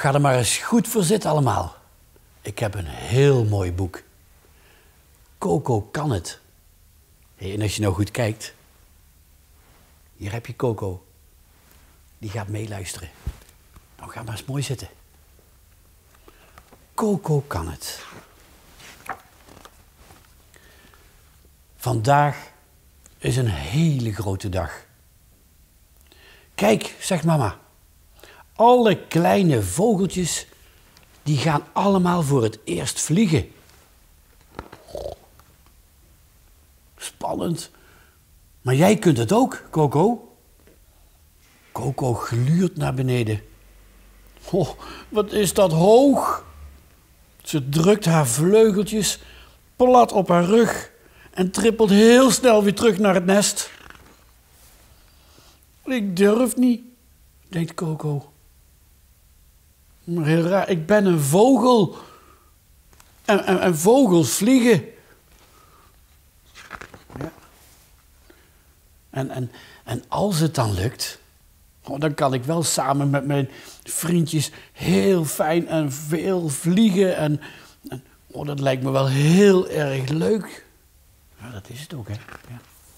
ga er maar eens goed voor zitten allemaal. Ik heb een heel mooi boek. Coco kan het. Hey, en als je nou goed kijkt, hier heb je Coco. Die gaat meeluisteren. Nou, ga maar eens mooi zitten. Coco kan het. Vandaag is een hele grote dag. Kijk, zegt mama. Alle kleine vogeltjes, die gaan allemaal voor het eerst vliegen. Spannend. Maar jij kunt het ook, Coco. Coco gluurt naar beneden. Oh, wat is dat hoog. Ze drukt haar vleugeltjes plat op haar rug en trippelt heel snel weer terug naar het nest. Ik durf niet, denkt Coco. Maar heel raar, ik ben een vogel. En vogels vliegen. Ja. En als het dan lukt, dan kan ik wel samen met mijn vriendjes heel fijn en veel vliegen. En dat lijkt me wel heel erg leuk. Ja, dat is het ook, hè. Ja.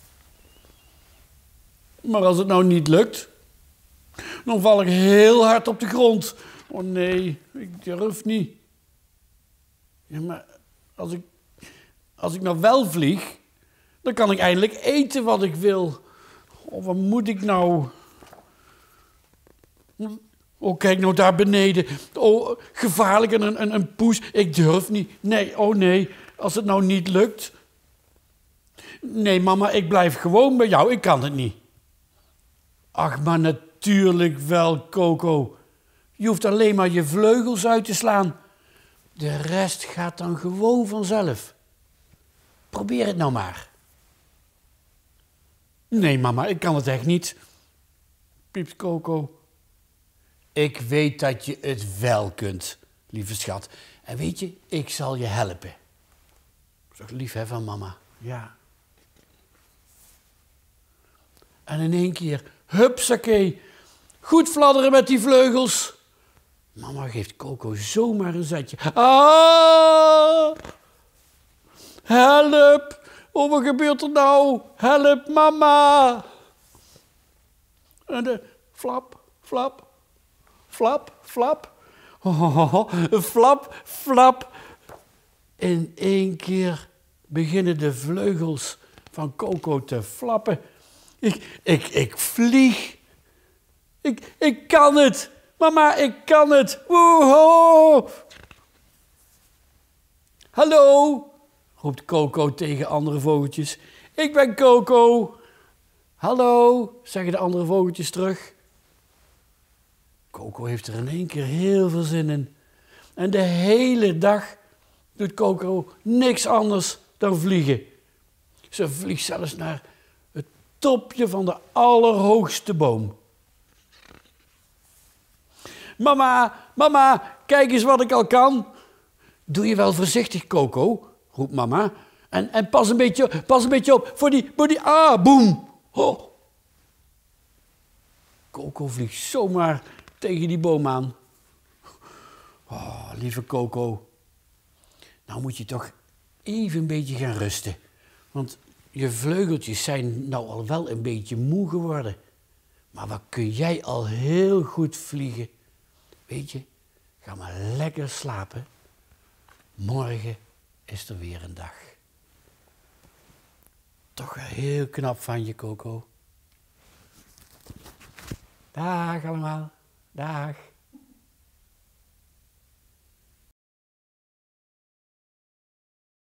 Maar als het nou niet lukt, dan val ik heel hard op de grond. Oh nee, ik durf niet. Ja, maar als ik nou wel vlieg, dan kan ik eindelijk eten wat ik wil. Oh, wat moet ik nou? Oh, kijk nou daar beneden. Oh, gevaarlijk en een poes. Ik durf niet. Nee, oh nee, als het nou niet lukt. Nee, mama, ik blijf gewoon bij jou. Ik kan het niet. Ach, maar natuurlijk wel, Coco. Je hoeft alleen maar je vleugels uit te slaan. De rest gaat dan gewoon vanzelf. Probeer het nou maar. Nee, mama, ik kan het echt niet. Piept Coco. Ik weet dat je het wel kunt, lieve schat. En weet je, ik zal je helpen. Zo lief, hè, van mama. Ja. En in één keer, hupsakee, goed fladderen met die vleugels. Mama geeft Coco zomaar een zetje. Ah! Help! Oh, wat gebeurt er nou? Help, mama! En de flap, flap, flap, flap. Oh, flap, flap. In één keer beginnen de vleugels van Coco te flappen. Ik vlieg. Ik kan het. Mama, ik kan het. Woehoe. Hallo, roept Coco tegen andere vogeltjes. Ik ben Coco. Hallo, zeggen de andere vogeltjes terug. Coco heeft er in één keer heel veel zin in. En de hele dag doet Coco niks anders dan vliegen. Ze vliegt zelfs naar het topje van de allerhoogste boom. Mama, mama, kijk eens wat ik al kan. Doe je wel voorzichtig, Coco, roept mama. En pas een beetje op voor die boem. Oh. Coco vliegt zomaar tegen die boom aan. Oh, lieve Coco. Nou moet je toch even een beetje gaan rusten. Want je vleugeltjes zijn nou al wel een beetje moe geworden. Maar wat kun jij al heel goed vliegen. Weet je, ga maar lekker slapen. Morgen is er weer een dag. Toch heel knap van je, Coco. Dag allemaal. Dag.